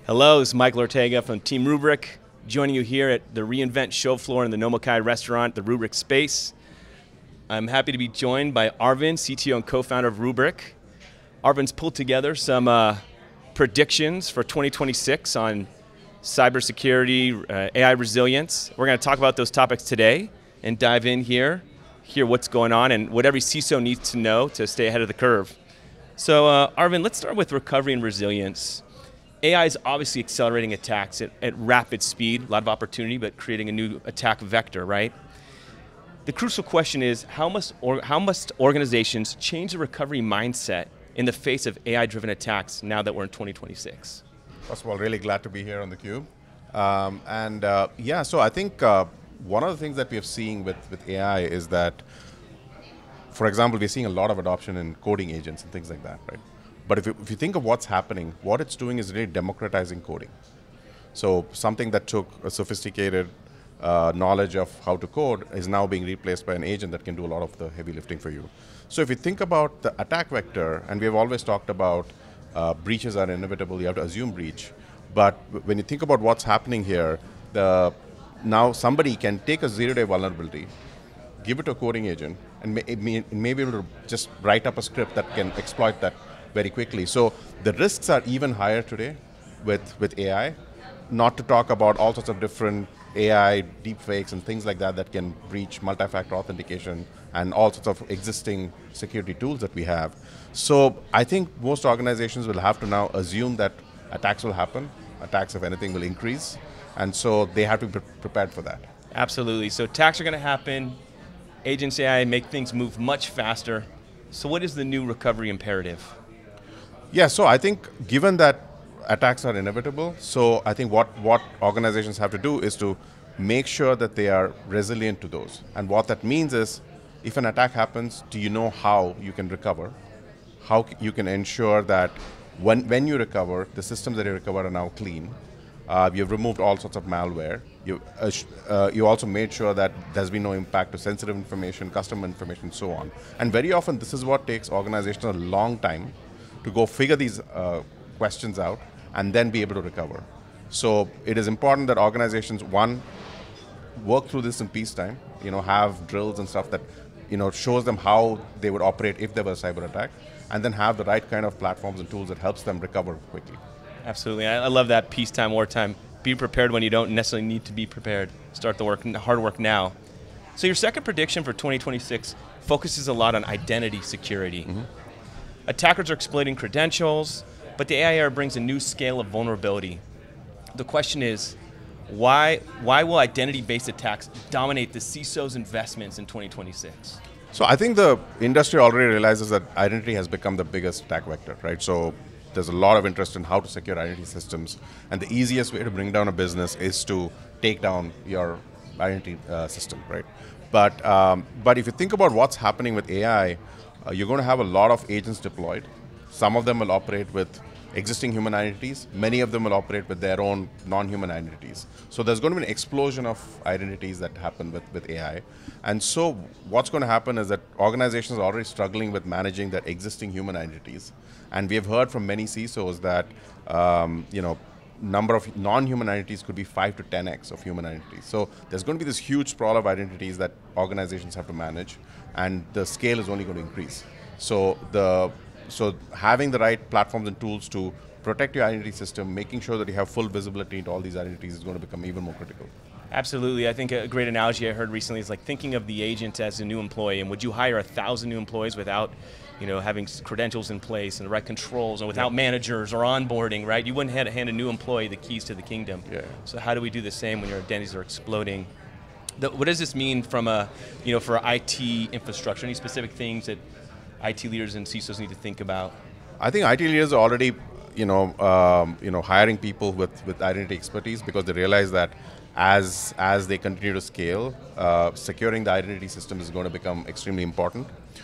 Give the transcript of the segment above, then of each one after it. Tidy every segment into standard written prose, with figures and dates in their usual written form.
Hello, this is Michael Ortega from Team Rubrik, joining you here at the reInvent show floor in the Nomokai restaurant, the Rubrik space. I'm happy to be joined by Arvind, CTO and co-founder of Rubrik. Arvind's pulled together some predictions for 2026 on cybersecurity, AI resilience. We're going to talk about those topics today and dive in here, hear what's going on and what every CISO needs to know to stay ahead of the curve. So Arvind, let's start with recovery and resilience. AI is obviously accelerating attacks at rapid speed, a lot of opportunity, but creating a new attack vector, right? The crucial question is, how must organizations change the recovery mindset in the face of AI-driven attacks now that we're in 2026? First of all, really glad to be here on theCUBE. Yeah, so I think one of the things that we are seeing with AI is that, for example, we're seeing a lot of adoption in coding agents and things like that, right? But if you think of what's happening, what it's doing is really democratizing coding. So something that took a sophisticated knowledge of how to code is now being replaced by an agent that can do a lot of the heavy lifting for you. So if you think about the attack vector, and we've always talked about breaches are inevitable, you have to assume breach. But when you think about what's happening here, now somebody can take a zero-day vulnerability, give it to a coding agent, and may be able to just write up a script that can exploit that very quickly. So the risks are even higher today with AI, not to talk about all sorts of different AI deepfakes and things like that that can breach multi-factor authentication and all sorts of existing security tools that we have. So I think most organizations will have to now assume that attacks will happen, attacks, if anything, will increase, and so they have to be prepared for that. Absolutely, so attacks are going to happen, agents AI make things move much faster. So what is the new recovery imperative? Yeah, so I think given that attacks are inevitable, so I think what organizations have to do is to make sure that they are resilient to those. And what that means is, if an attack happens, do you know how you can recover? How you can ensure that when you recover, the systems that you recover are now clean. You've removed all sorts of malware. You also made sure that there's been no impact to sensitive information, customer information, so on. And very often, this is what takes organizations a long time to go figure these questions out and then be able to recover. So it is important that organizations, one, work through this in peacetime, have drills and stuff that shows them how they would operate if there was a cyber attack, and then have the right kind of platforms and tools that helps them recover quickly. Absolutely, I love that peacetime, wartime. Be prepared when you don't necessarily need to be prepared. Start the hard work now. So your second prediction for 2026 focuses a lot on identity security. Mm-hmm. Attackers are exploiting credentials, but the AI era brings a new scale of vulnerability. The question is, why will identity-based attacks dominate the CISO's investments in 2026? So I think the industry already realizes that identity has become the biggest attack vector, right? So there's a lot of interest in how to secure identity systems, and the easiest way to bring down a business is to take down your identity system, right? But if you think about what's happening with AI, you're going to have a lot of agents deployed. Some of them will operate with existing human identities. Many of them will operate with their own non-human identities. So there's going to be an explosion of identities that happen with AI. And so what's going to happen is that organizations are already struggling with managing their existing human identities. And we have heard from many CISOs that number of non-human identities could be 5 to 10x of human identities. So there's going to be this huge sprawl of identities that organizations have to manage, and the scale is only going to increase. So having the right platforms and tools to protect your identity system, making sure that you have full visibility into all these identities is going to become even more critical. Absolutely, I think a great analogy I heard recently is like thinking of the agent as a new employee, and would you hire 1,000 new employees without having credentials in place and the right controls, and without managers or onboarding, right? You wouldn't hand a new employee the keys to the kingdom. Yeah. So how do we do the same when your identities are exploding? What does this mean from for IT infrastructure? Any specific things that IT leaders and CISOs need to think about? I think IT leaders are already hiring people with identity expertise, because they realize that as they continue to scale, securing the identity system is going to become extremely important.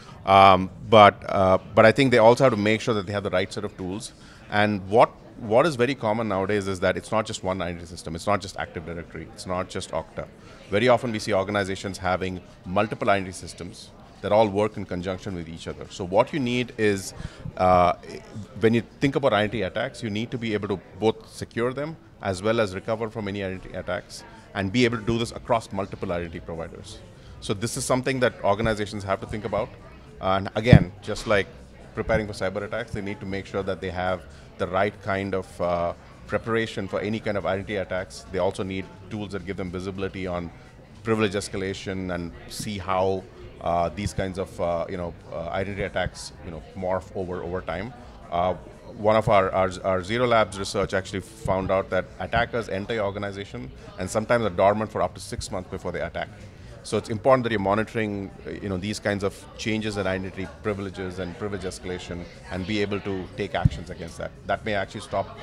But I think they also have to make sure that they have the right set of tools. And what is very common nowadays is that it's not just one identity system. It's not just Active Directory. It's not just Okta. Very often we see organizations having multiple identity systems that all work in conjunction with each other. So what you need is, when you think about identity attacks, you need to be able to both secure them as well as recover from any identity attacks, and be able to do this across multiple identity providers. So this is something that organizations have to think about. And again, just like preparing for cyber attacks, they need to make sure that they have the right kind of preparation for any kind of identity attacks. They also need tools that give them visibility on privilege escalation and see how these kinds of identity attacks morph over time. One of our Zero Labs research actually found out that attackers enter your organization and sometimes are dormant for up to 6 months before they attack. So it's important that you're monitoring these kinds of changes in identity privileges and privilege escalation and be able to take actions against that. That may actually stop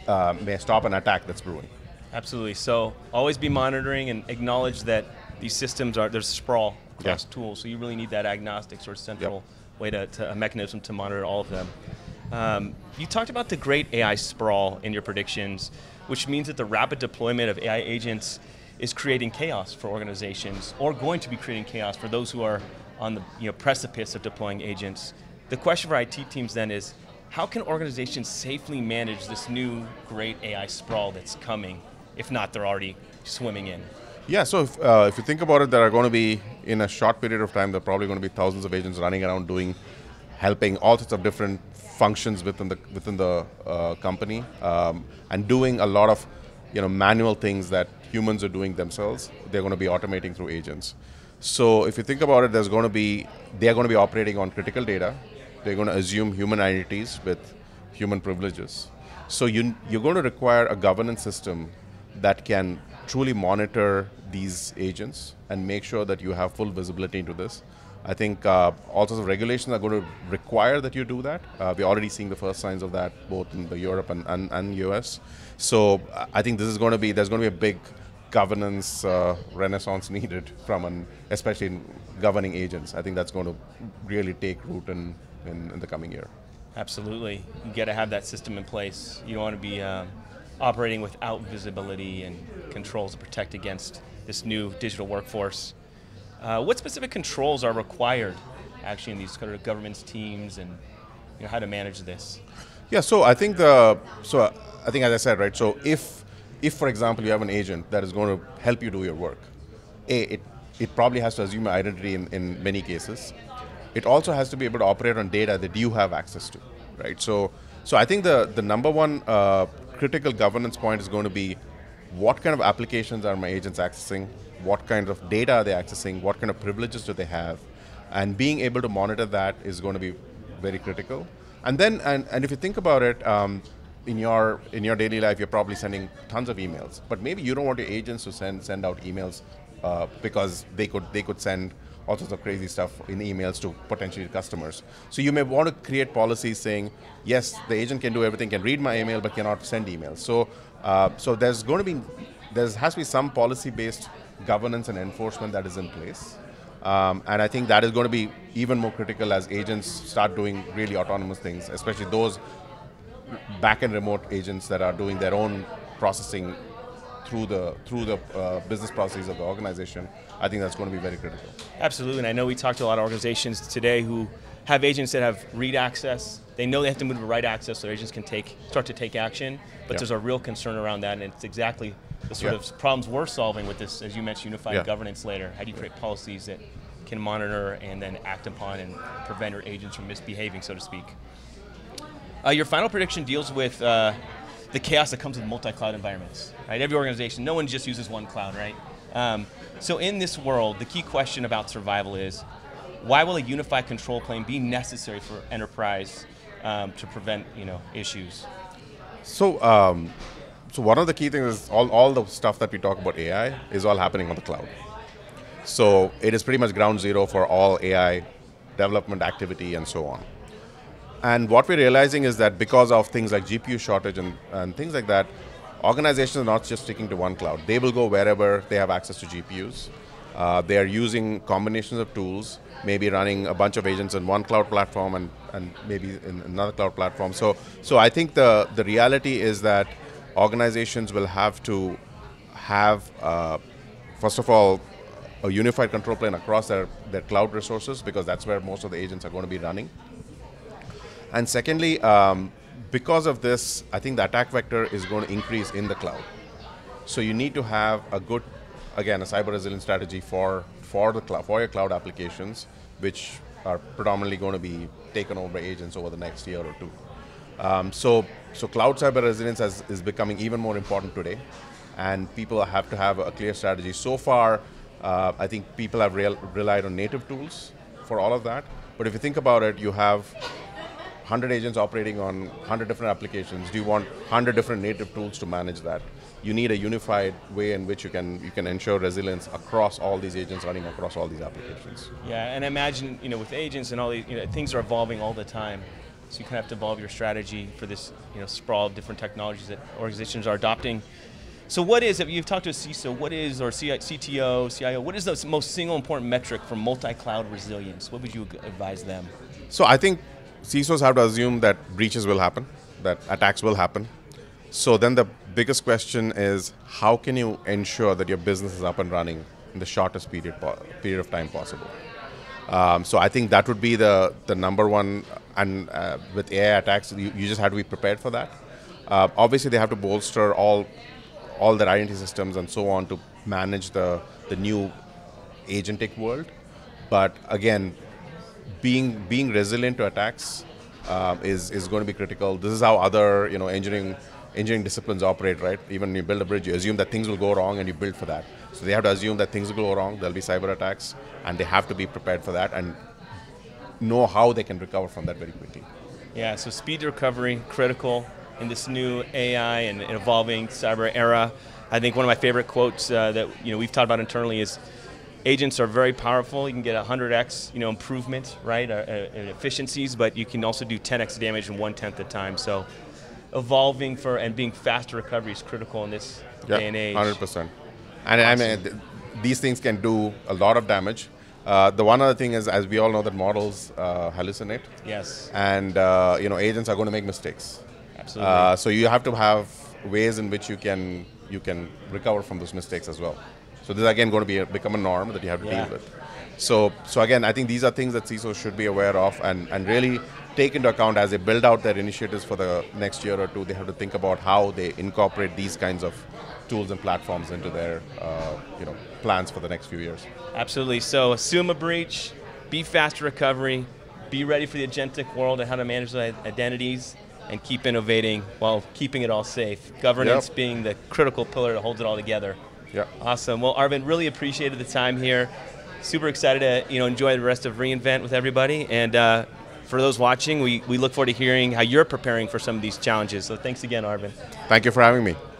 an attack that's brewing. Absolutely. So always be monitoring and acknowledge that these systems there's sprawl across tools. So you really need that agnostic sort of central way to a mechanism to monitor all of them. You talked about the great AI sprawl in your predictions, which means that the rapid deployment of AI agents is creating chaos for organizations, or going to be creating chaos for those who are on the precipice of deploying agents. The question for IT teams then is, how can organizations safely manage this new great AI sprawl that's coming? If not, they're already swimming in. Yeah, so if you think about it, there are going to be, in a short period of time, there are probably going to be thousands of agents running around helping all sorts of different functions within the company, and doing a lot of manual things that humans are doing themselves. They're going to be automating through agents. So if you think about it, they're going to be operating on critical data. They're going to assume human identities with human privileges. So you're going to require a governance system that can truly monitor these agents and make sure that you have full visibility into this. I think all sorts of regulations are going to require that you do that. We're already seeing the first signs of that, both in the Europe and US. So I think there's going to be a big governance renaissance needed especially in governing agents. I think that's going to really take root in the coming year. Absolutely. You got to have that system in place. You don't want to be operating without visibility and controls to protect against this new digital workforce. What specific controls are required actually in these kind of governance teams, and how to manage this? Yeah, so I think as I said, right, so if for example you have an agent that is going to help you do your work, it probably has to assume an identity in many cases. It also has to be able to operate on data that you have access to, right? So I think the number one critical governance point is going to be, what kind of applications are my agents accessing? What kind of data are they accessing? What kind of privileges do they have? And being able to monitor that is going to be very critical. And then, and if you think about it, in your daily life, you're probably sending tons of emails, but maybe you don't want your agents to send out emails because they could send all sorts of crazy stuff in emails to potentially customers. So you may want to create policies saying, yes, the agent can do everything, can read my email, but cannot send emails. So there has to be some policy-based governance and enforcement that is in place. And I think that is going to be even more critical as agents start doing really autonomous things, especially those back-end remote agents that are doing their own processing through the business processes of the organization. I think that's going to be very critical. Absolutely, and I know we talked to a lot of organizations today who have agents that have read access. They know they have to move to write access so agents can start to take action, but there's a real concern around that, and it's exactly the sort of problems we're solving with this, as you mentioned, unified governance later. How do you create policies that can monitor and then act upon and prevent your agents from misbehaving, so to speak? Your final prediction deals with the chaos that comes with multi-cloud environments, right? Every organization, no one just uses one cloud, right? So in this world, the key question about survival is, why will a unified control plane be necessary for enterprise to prevent issues? So one of the key things is all the stuff that we talk about AI is all happening on the cloud. So it is pretty much ground zero for all AI development activity and so on. And what we're realizing is that because of things like GPU shortage and things like that, organizations are not just sticking to one cloud. They will go wherever they have access to GPUs. They are using combinations of tools, maybe running a bunch of agents in one cloud platform and maybe in another cloud platform. So I think the reality is that organizations will have to have, first of all, a unified control plane across their cloud resources, because that's where most of the agents are going to be running. And secondly, because of this, I think the attack vector is going to increase in the cloud. So you need to have a good, again, a cyber resilience strategy for the cloud, for your cloud applications, which are predominantly going to be taken over by agents over the next year or two. So cloud cyber resilience is becoming even more important today, and people have to have a clear strategy. So far, I think people have relied on native tools for all of that. But if you think about it, you have 100 agents operating on 100 different applications. Do you want 100 different native tools to manage that? You need a unified way in which you can ensure resilience across all these agents running across all these applications. Yeah, and I imagine with agents and all these, things are evolving all the time. So you kind of have to evolve your strategy for this sprawl of different technologies that organizations are adopting. So what is, if you've talked to a CISO, what is, or CTO, CIO, what is the most single important metric for multi-cloud resilience? What would you advise them? So I think CISOs have to assume that breaches will happen, that attacks will happen. So then the biggest question is, how can you ensure that your business is up and running in the shortest period of time possible? So I think that would be the number one, and with AI attacks, you just have to be prepared for that. Obviously, they have to bolster all their identity systems and so on to manage the new agentic world. But again, being resilient to attacks is going to be critical. This is how other engineering disciplines operate, right? Even when you build a bridge, you assume that things will go wrong and you build for that. So they have to assume that things will go wrong, there'll be cyber attacks, and they have to be prepared for that and know how they can recover from that very quickly. Yeah, so speed to recovery, critical in this new AI and evolving cyber era. I think one of my favorite quotes that we've talked about internally is, agents are very powerful. You can get 100x improvement, right, in efficiencies, but you can also do 10x damage in 1/10 the time. So evolving and being faster recovery is critical in this day and age. 100%. And awesome. I mean, these things can do a lot of damage. The one other thing is, as we all know, that models hallucinate. Yes. And agents are going to make mistakes. Absolutely. So you have to have ways in which you can recover from those mistakes as well. So this is again going to become a norm that you have to deal with. So again, I think these are things that CISOs should be aware of and really take into account as they build out their initiatives for the next year or two. They have to think about how they incorporate these kinds of tools and platforms into their plans for the next few years. Absolutely. So assume a breach, be fast recovery, be ready for the agentic world and how to manage the identities, and keep innovating while keeping it all safe. Governance being the critical pillar that holds it all together. Yeah. Awesome. Well, Arvind, really appreciated the time here. Super excited to enjoy the rest of reInvent with everybody. And for those watching, we look forward to hearing how you're preparing for some of these challenges. So thanks again, Arvind. Thank you for having me.